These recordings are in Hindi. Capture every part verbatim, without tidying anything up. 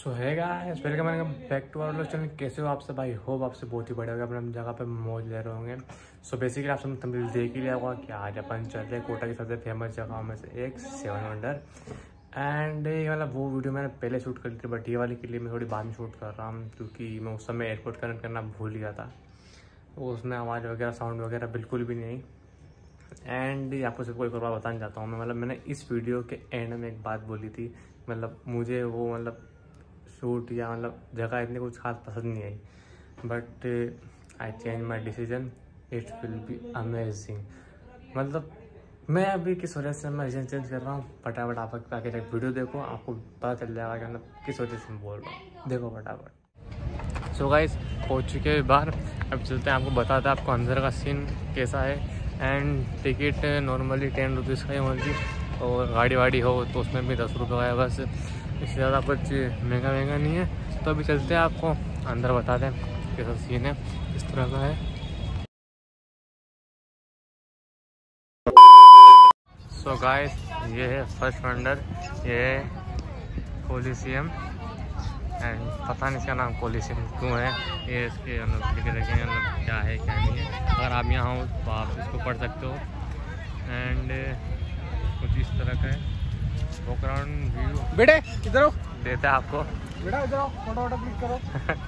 So hi guys, welcome back to our channel. कैसे हो आप सब? भाई होप आपसे बहुत ही बढ़िया होगा, अपने जगह पे मौज ले रहे होंगे। सो बेसिकली आप सब तमिल देख ही लिया होगा कि आज अपन चल रहे कोटा की सबसे फेमस जगह में से एक सेवन वंडर। एंड ये मतलब वो वीडियो मैंने पहले शूट कर ली थी, बट ये वाले के लिए मैं थोड़ी बाद में शूट कर रहा हूँ क्योंकि मैं उस समय एयरपोर्ट कनेक्ट करना भूल गया था। तो उसमें आवाज़ वगैरह साउंड वगैरह बिल्कुल भी नहीं। एंड आपको सिर्फ कोई एक बात बताना चाहता हूँ मैं, मतलब मैंने इस वीडियो के एंड में एक बात बोली थी, मतलब मुझे वो मतलब शूट या मतलब जगह इतनी कुछ खास पसंद नहीं आई, but I change my decision, it will be amazing. मतलब मैं अभी किस वजह से मैं डिसीजन चेंज कर रहा हूँ, फटाफट आप आके वीडियो देखो, आपको पता चल जाएगा कि मतलब किस वजह से मैं बोल रहा हूँ। देखो फटाफट। सो गाइस पहुँच चुके हैं बाहर, अब चलते हैं, आपको बताते हैं आपको अंदर का सीन कैसा है। And ticket normally ten rupees का ही होगी, और गाड़ी वाड़ी हो तो उसमें भी दस रुपये का है बस, इससे ज़्यादा कुछ महंगा महंगा नहीं है। तो अभी चलते हैं, आपको अंदर बता दें कैसा सीन है, इस तरह का है। सो so गाइस ये है फर्स्ट वंडर, ये है कोलिसियम। एंड पता नहीं इसका नाम कोलिसियम क्यों है, ये इसके मतलब लिखे रखेंगे मतलब क्या है क्या नहीं है। अगर आप यहाँ हो तो आप इसको पढ़ सकते हो। एंड कुछ इस तरह का है बैकग्राउंड व्यू। बेटे इधर हो, देते हैं आपको। बेटा इधर आओ, फोटो वोटो क्लिक करो।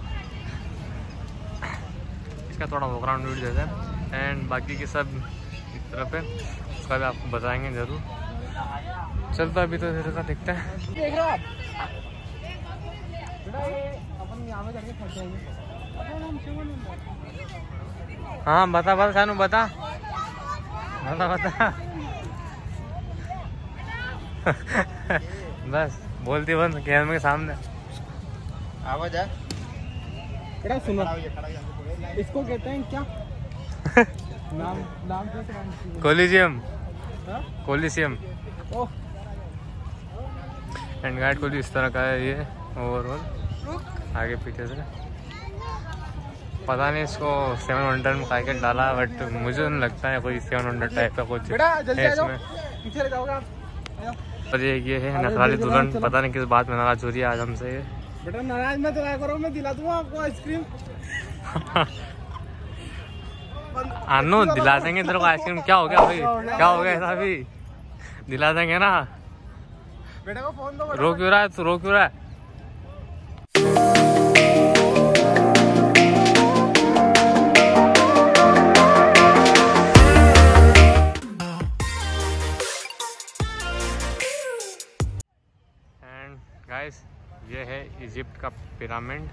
इसका थोड़ा बैकग्राउंड व्यू देते हैं। एंड बाकी की सब इस तरफ है, उसका भी आपको बताएंगे ज़रूर। चलता अभी तो इधर का देखते हैं। देख रहे हो आप? बेटा ये अपन यहाँ में जाके फंस जाएंगे। हाँ बता बता सानू बता बता बता बस बोलती बंद कैमरे के सामने आवाज है। क्या सुनो, इसको कहते हैं क्या? नाम नाम क्या? कोलिसियम। कोलिसियम। एंड गाइड को इस तरह का है ये ओवरऑल, आगे पीछे से। पता नहीं इसको सेवन वंडर में काय डाला, बट मुझे नहीं लगता है कोई सेवन वंडर टाइप का कुछ है इसमें। पीछे जाओगे आप। और ये ये है नखराली दुल्हन, पता नहीं किस बात में नाराज हो रही है आज हमसे। ये बेटा नाराज मत रहा करो, मैं दिला दूंगा आपको आइसक्रीम। आनो दिला देंगे तेरे को आइसक्रीम। क्या हो गया भाई, क्या हो गया ऐसा? भी दिला देंगे ना। बेटा को फोन दो। रो क्यों रहा है तू, रो क्यों रहा है? गाइस ये है इजिप्ट का पिरामिड।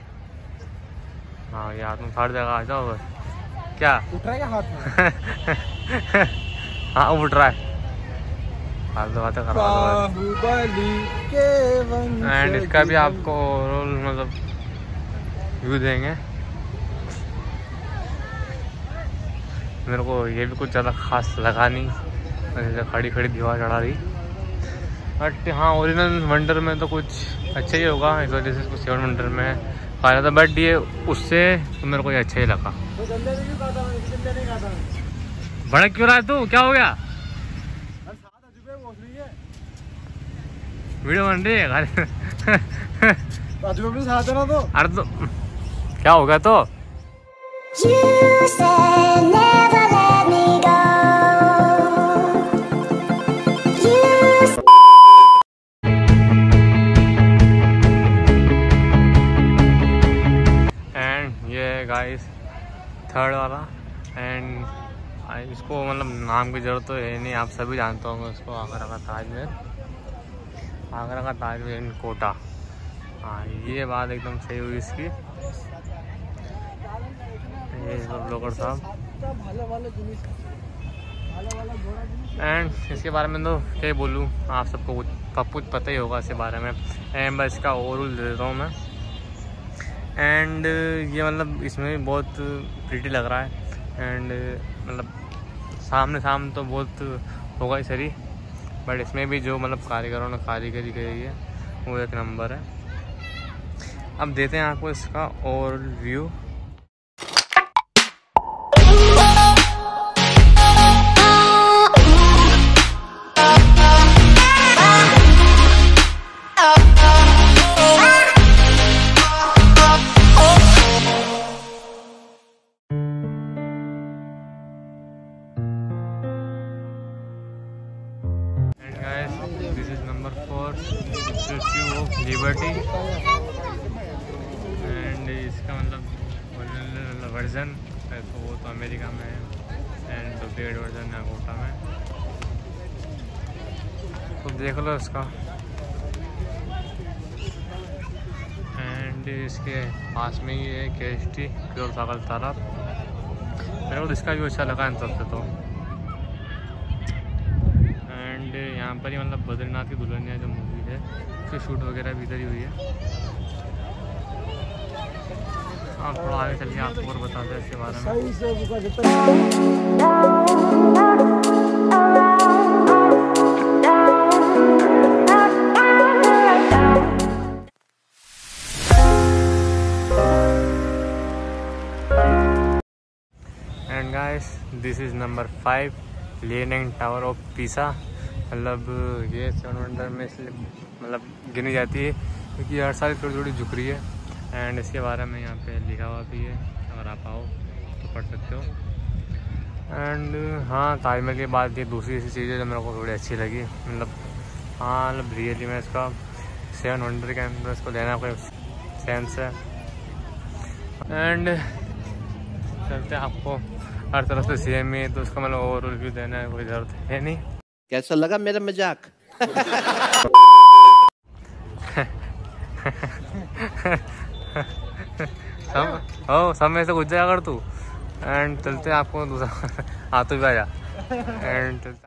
हाँ ये हाथ में फाड़ जाएगा, आ जाओ। क्या उठ रहा है क्या हाथ में? हाँ उठ रहा है, फालतू बातें कर रहा है। एंड इसका भी आपको ओवरऑल मतलब व्यू देंगे। मेरे को ये भी कुछ ज़्यादा खास लगा नहीं, जैसे खड़ी खड़ी दीवार चढ़ा रही। बट हाँ ओरिजिनल वंडर में तो कुछ अच्छा ही होगा, इस वजह से इसको सेवन वंडर में कहा जाता। बट ये उससे तो मेरे को ये अच्छा ही लगा। भड़क क्यों रहा है तू, क्या हो गया? वीडियो बन रही है तो। अरे तो क्या होगा तो? गाइस थर्ड वाला। एंड इसको मतलब नाम की जरूरत तो है नहीं, आप सभी जानते होंगे उसको, आगरा का ताजमहल। आगरा का ताजमहल इन कोटा। हाँ ये बात एकदम सही हुई इसकी। ये सब लोग साहब। एंड इसके बारे में तो क्या बोलूँ, आप सबको कुछ कुछ पता ही होगा इसके बारे में। एंड बस इसका ओवरऑल दे देता हूँ मैं। एंड ये मतलब इसमें भी बहुत प्रीटी लग रहा है। एंड मतलब सामने सामने तो बहुत होगा ही सही, बट इसमें भी जो मतलब कारीगरों ने कारीगरी करी है वो एक नंबर है। अब देते हैं आपको इसका ओवरऑल व्यू। लिबर्टी एंड इसका मतलब वर्जन है तो वो तो अमेरिका में है एंड डुप्लीकेट वर्जन है कोटा में। तो देख लो इसका। एंड इसके पास में ही है के एस टी क्योर सागल तालाब। मेरे को इसका भी अच्छा लगा इन सबसे तो। एंड यहाँ पर ही मतलब बद्रीनाथ की दुल्हनिया जो मूवी है उसकी शूट वगैरह भी इधर ही हुई है। आप थोड़ा आगे चलिए आपको और बताते हैं इसके बारे में। And guys this is number five leaning tower of Pisa. मतलब ये सेवन वंडर में इसलिए मतलब गिनी जाती है क्योंकि हर साल थोड़ी थोड़ी झुक रही है। एंड इसके बारे में यहाँ पे लिखा हुआ भी है, अगर आप आओ तो पढ़ सकते हो। एंड हाँ, ताजमहल के बाद ये दूसरी ऐसी चीज़ है जो मेरे को थोड़ी अच्छी लगी। मतलब हाँ मतलब रियली में इसका सेवन वंडर के अंदर इसको लेना कोई सेंस है। एंड चलते आपको हर तरफ से सेम ही तो उसका मतलब ओवर रिव्यू देना है कोई ज़रूरत है नहीं। कैसा लगा मेरा मजाक? सब ओ सब में से कुछ जाए अगर तू। एंड चलते आपको दूसरा हाँ तो भी आया। एंड चलते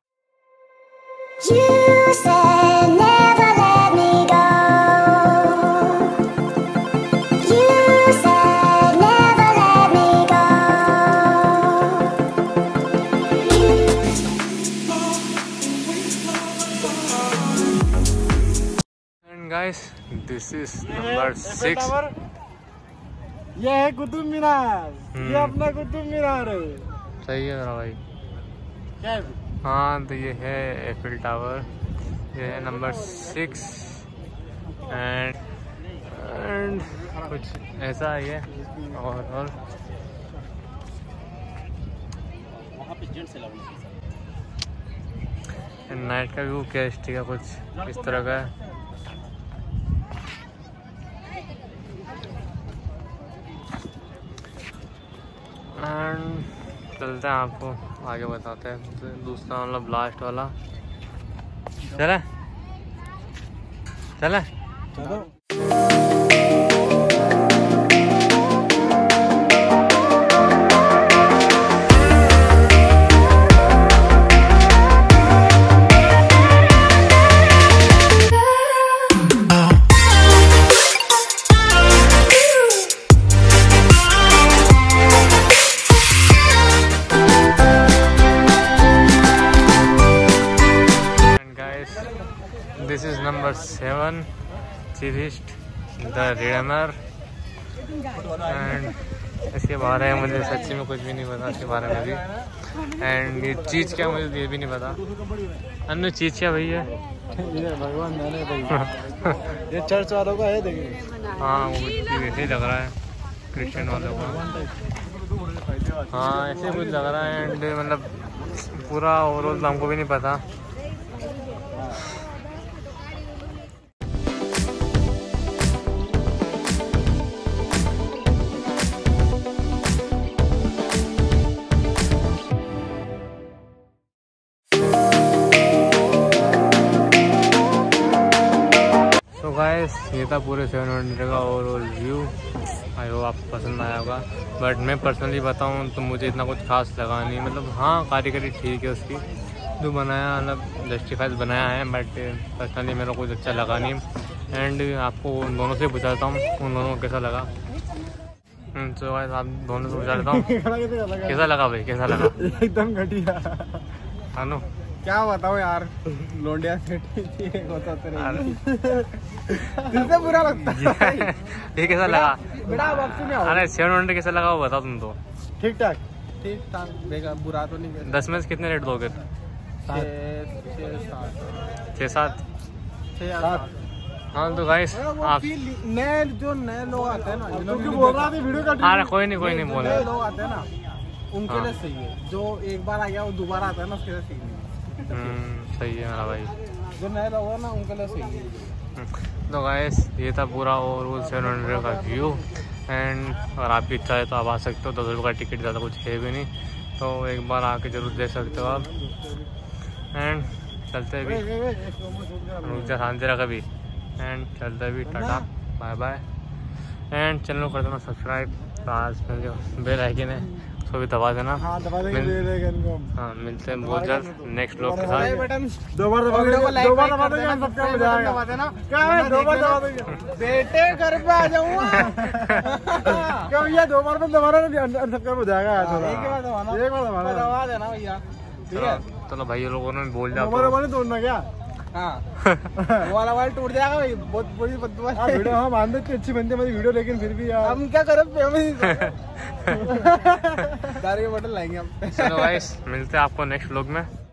guys this is number six. ये है कुतुब मीनार, ये अपना कुतुब मीनार है। सही है मेरा भाई। क्या है? हाँ तो ये है एफिल टावर, ये है नंबर सिक्स। एंड एंड कुछ ऐसा ही है। और और नाइट का व्यू क्या एस टी का कुछ इस तरह का है। एंड चलते हैं आपको आगे बताते हैं दूसरा मतलब लास्ट वाला। चले चले चलो। This is number seven Christ the Redeemer. And इसके बारे में मुझे सच्ची में कुछ भी नहीं पता इसके बारे में भी। एंड ये चीज़ क्या मुझे ये भी नहीं पता। अन्य चीज़ क्या भैया? भगवान जाने भाई। ये चर्च वालों का है देखिए। हाँ वो वैसे ही लग रहा है क्रिश्चियन वालों का। हाँ ऐसे कुछ लग रहा है। एंड मतलब पूरा ओवरऑल हमको भी नहीं पता। गाइस ये था पूरे सेवन वंडर का ओवरऑल व्यू। आई होप आपको पसंद आया होगा। बट मैं पर्सनली बताऊं तो मुझे इतना कुछ खास लगा नहीं। मतलब हाँ कारीगरी ठीक है उसकी जो बनाया, मतलब जस्टिफाइड बनाया है। बट पर्सनली मेरे को कुछ अच्छा लगा नहीं। एंड आपको उन दोनों से पूछाता हूँ उन दोनों को कैसा लगा। तो गाइस आप दोनों से पूछा लेता हूँ कैसा लगा भाई, कैसा लगा? एकदम घटिया। अनु क्या बताओ यार, लोंडिया सेटिंग होता तो बुरा लगता है। ये कैसा लगा? बेटा वापसी में आओ। अरे सेवन वंडर कैसा लगा वो बताओ तुम तो। ठीक ठाक ठीक ठाक बेगा, बुरा तो नहीं। दस में से कितने रेट दोगे? छः सात सात। हाँ तो गाइस आप नए जो नए लोग आते हैं ना, जो बोल रहा था वीडियो का। अरे कोई नहीं कोई नहीं बोल रहे लोग आते हैं ना उनके लिए सही है। जो एक बार आ गया वो दोबारा आता है ना उसके लिए सही है। सही है मेरा भाई। जो नए लोग हैं ना उनके लिए सही है। तो गाइस ये था पूरा ओवरऑल सेवन हंड्रेड का व्यू। एंड अगर आपकी इच्छा है तो आप आ सकते हो। दस रुपये का टिकट, ज़्यादा कुछ है भी नहीं, तो एक बार आके ज़रूर देख सकते हो आप। एंड चलते भी रुक जा शांति रखा भी। एंड चलते भी, tata bye bye. And channel को कर देना सब्सक्राइब, पास में जो बेल आइकन है उसको भी दबा देना। हाँ दबा देंगे मिल, बेल आइकन को। हाँ मिलते हैं बहुत जल्द नेक्स्ट ब्लॉग के साथ। दो बार दबा देंगे, दो बार दबा देंगे, सब्सक्राइब हो जाएगा। क्या है, दो बार दबा देंगे। बेटे घर पे आ जाऊंगा। क्या भैया दो बार में दबाना ना सब्सक्राइब हो जाएगा। एक बार दबाना, एक बार दबाना, दबा देना भैया। ठीक है चलो भाई लोगों ने बोल दिया हमारे वाले तोड़ना क्या। हाँ वो वाला वाला टूट जाएगा भाई, बहुत बुरी बदबू है। वीडियो हाँ मान देते अच्छी बनती है मेरी वीडियो, लेकिन फिर भी यार हम क्या करें, दारू की बोतल लाएंगे हम। चलो गाइस मिलते हैं आपको नेक्स्ट व्लॉग में।